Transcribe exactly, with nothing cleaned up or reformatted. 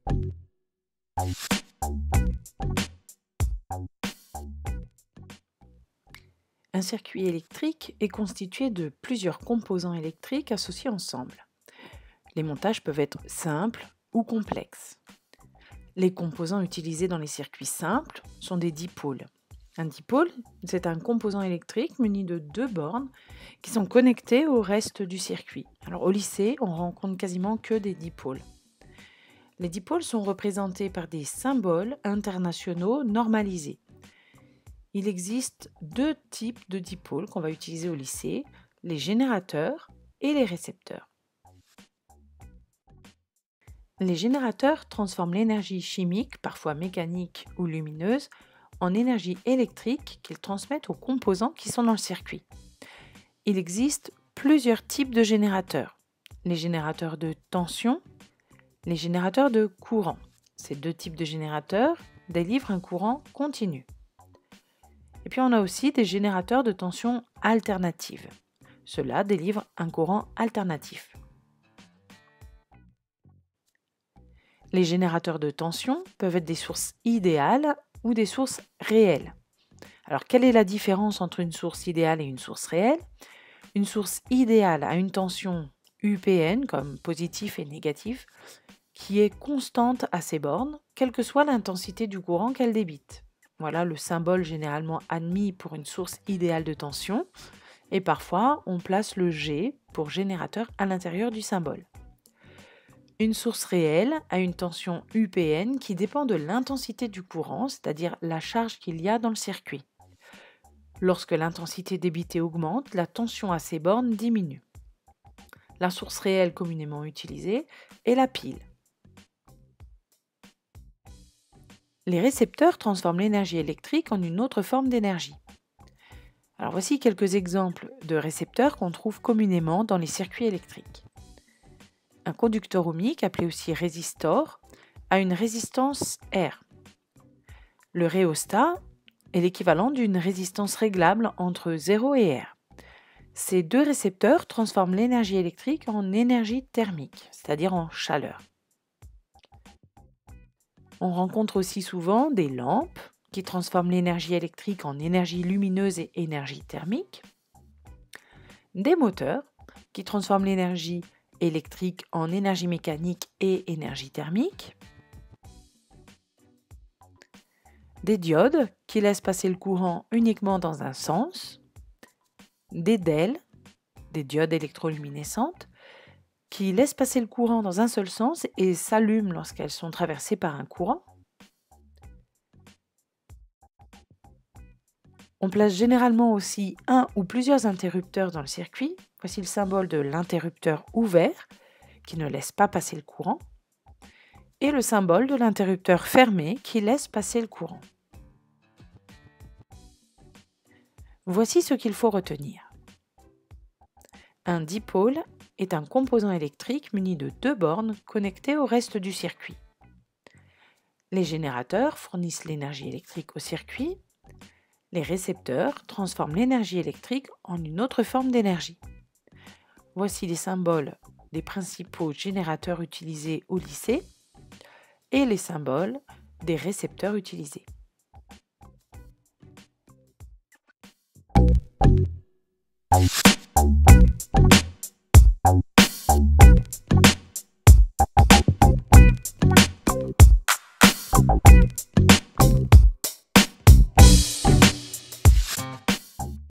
Un circuit électrique est constitué de plusieurs composants électriques associés ensemble. Les montages peuvent être simples ou complexes. Les composants utilisés dans les circuits simples sont des dipôles. Un dipôle, c'est un composant électrique muni de deux bornes qui sont connectées au reste du circuit. Alors, au lycée, on rencontre quasiment que des dipôles. Les dipôles sont représentés par des symboles internationaux normalisés. Il existe deux types de dipôles qu'on va utiliser au lycée, les générateurs et les récepteurs. Les générateurs transforment l'énergie chimique, parfois mécanique ou lumineuse, en énergie électrique qu'ils transmettent aux composants qui sont dans le circuit. Il existe plusieurs types de générateurs. Les générateurs de tension, les générateurs de courant. Ces deux types de générateurs délivrent un courant continu. Et puis on a aussi des générateurs de tension alternative. Ceux-là délivrent un courant alternatif. Les générateurs de tension peuvent être des sources idéales ou des sources réelles. Alors, quelle est la différence entre une source idéale et une source réelle? Une source idéale a une tension U P N, comme positif et négatif, qui est constante à ses bornes, quelle que soit l'intensité du courant qu'elle débite. Voilà le symbole généralement admis pour une source idéale de tension, et parfois on place le G pour générateur à l'intérieur du symbole. Une source réelle a une tension U P N qui dépend de l'intensité du courant, c'est-à-dire la charge qu'il y a dans le circuit. Lorsque l'intensité débitée augmente, la tension à ces bornes diminue. La source réelle communément utilisée est la pile. Les récepteurs transforment l'énergie électrique en une autre forme d'énergie. Alors voici quelques exemples de récepteurs qu'on trouve communément dans les circuits électriques. Un conducteur ohmique, appelé aussi résistor, a une résistance R. Le rhéostat est l'équivalent d'une résistance réglable entre zéro et R. Ces deux récepteurs transforment l'énergie électrique en énergie thermique, c'est-à-dire en chaleur. On rencontre aussi souvent des lampes qui transforment l'énergie électrique en énergie lumineuse et énergie thermique, des moteurs qui transforment l'énergie électrique en énergie mécanique et énergie thermique, des diodes qui laissent passer le courant uniquement dans un sens, des D E L, des diodes électroluminescentes, qui laissent passer le courant dans un seul sens et s'allument lorsqu'elles sont traversées par un courant. On place généralement aussi un ou plusieurs interrupteurs dans le circuit. Voici le symbole de l'interrupteur ouvert, qui ne laisse pas passer le courant, et le symbole de l'interrupteur fermé, qui laisse passer le courant. Voici ce qu'il faut retenir. Un dipôle est un composant électrique muni de deux bornes connectées au reste du circuit. Les générateurs fournissent l'énergie électrique au circuit. Les récepteurs transforment l'énergie électrique en une autre forme d'énergie. Voici les symboles des principaux générateurs utilisés au lycée et les symboles des récepteurs utilisés.